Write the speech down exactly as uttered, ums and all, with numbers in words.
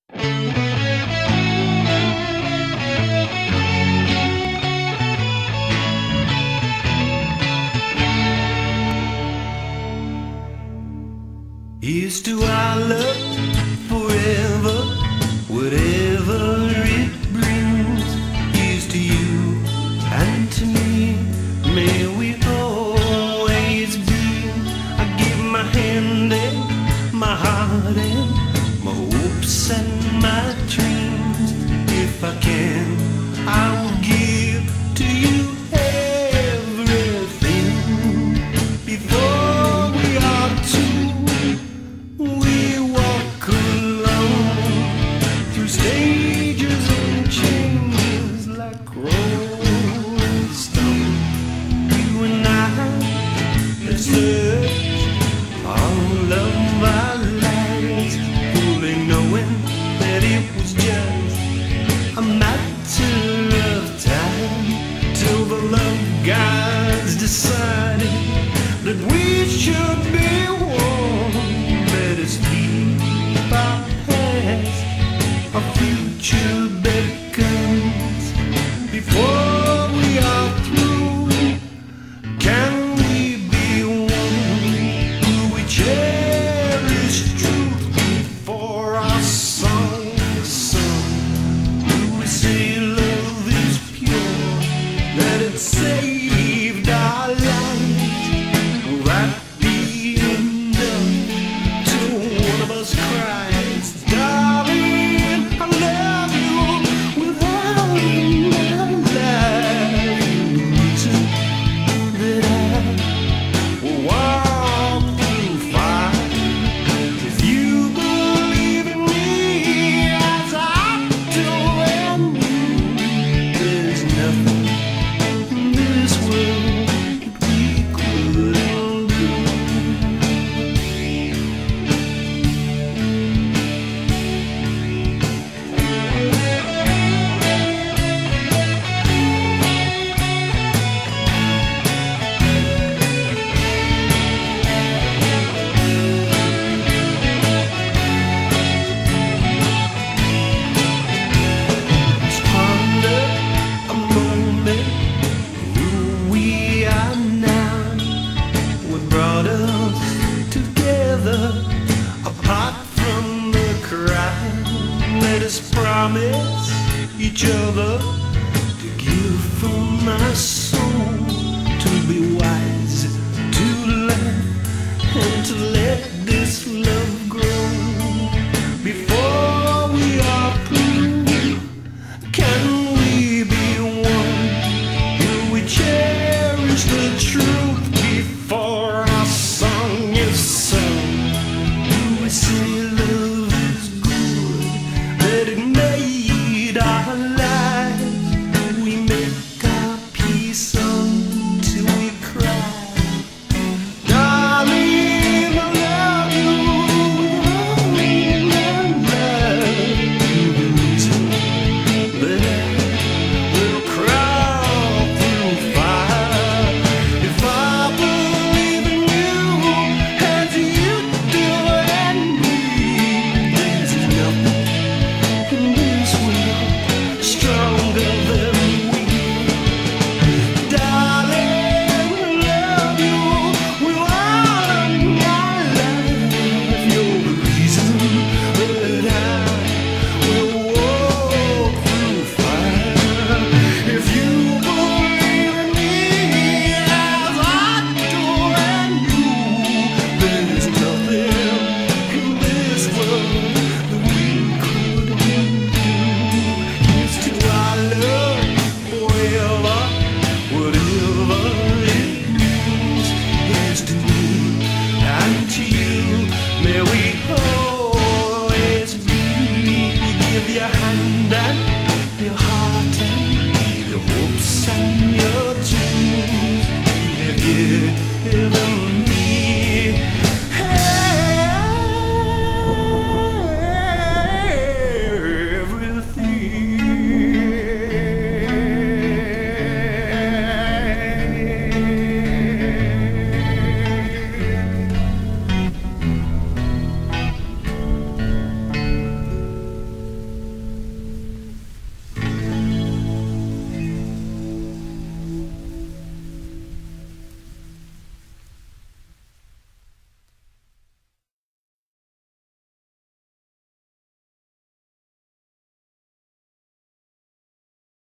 Here's to our love forever, whatever it brings. Here's to you and to me, may we always be. I give my hand and my heart and my hopes and my dreams. If I can, I will give to you everything. Before we are two, we walk alone through stages and changes like rolling stone. You and I have searched all of our lives, fully knowing that it was just a matter of time, till the love gods decided that we should be one. Let us keep our past, our future beckons. Before we are through, can we be one? Will we cherish truth before our song is sung? Will we say love is pure, that it saved our lives? Will that be enough till one of us cries, darling, I love you without my life? The reason that I will walk through fire, if you believe in me as I do, and there's nothing in this world that we couldn't do. Let's ponder a moment, who we are now, what brought us together, apart from the crowd. Let us promise each other to give from our soul.